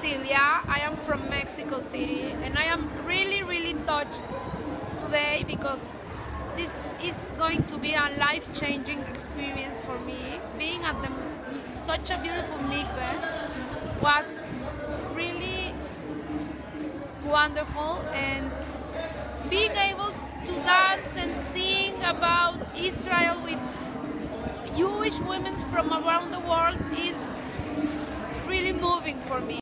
Celia. I am from Mexico City, and I am really touched today because this is going to be a life-changing experience for me. Being at such a beautiful mikveh was really wonderful, and being able to dance and sing about Israel with Jewish women from around the world is really moving for me.